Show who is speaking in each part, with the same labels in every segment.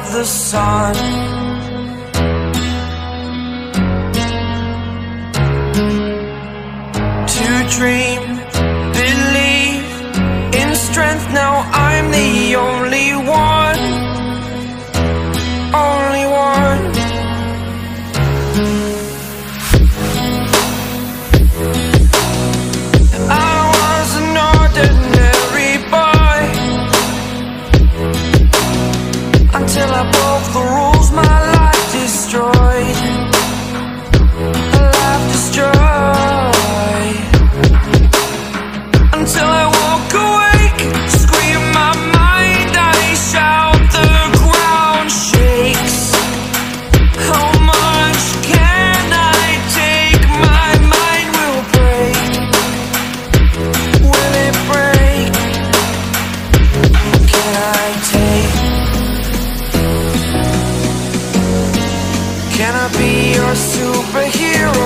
Speaker 1: above the sun. To dream, believe in strength. Now I'm the only one, only one. I was an ordinary boy until I broke the rules. My life destroyed, life destroyed. Until I woke awake, scream my mind, I shout, the ground shakes. How much can I take? My mind will break. Will it break? What can I take? Can I be your superhero?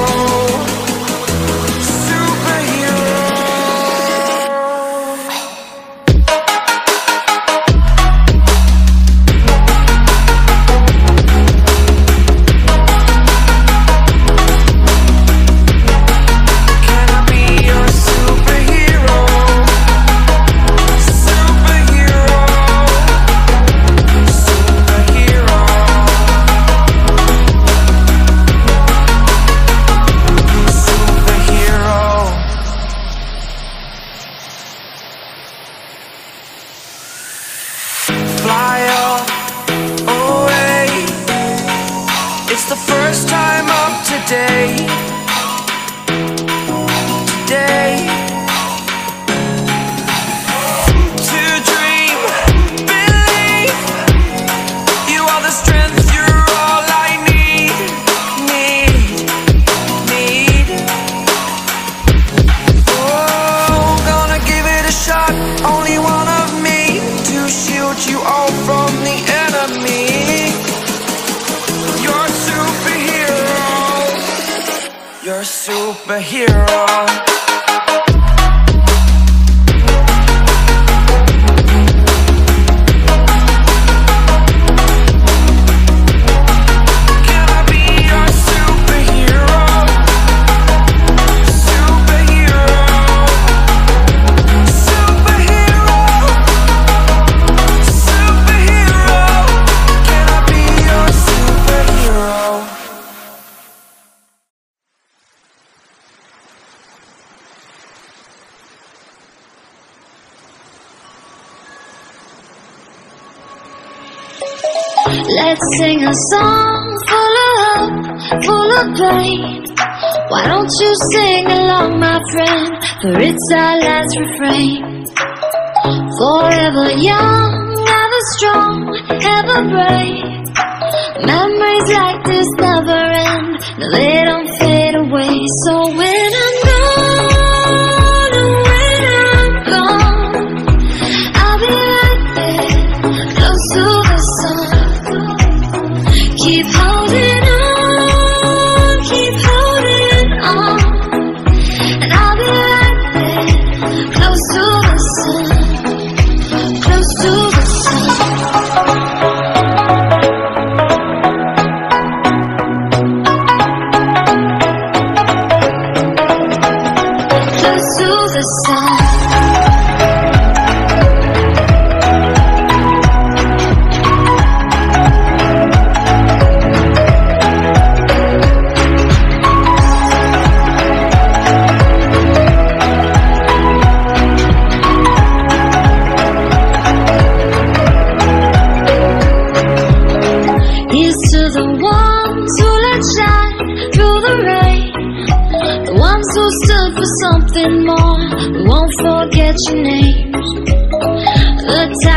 Speaker 2: Let's sing a song full of hope, full of pain. Why don't you sing along, my friend, for it's our last refrain. Forever young, ever strong, ever brave. Memories like this never end, no, they don't fade away. So when I'm gone, when I'm gone, I'll be right there, close to the sun. Keep holding on, and I'll be right there, close to the sun, close to the sun. Close to the sun. Something more, we won't forget your names. The time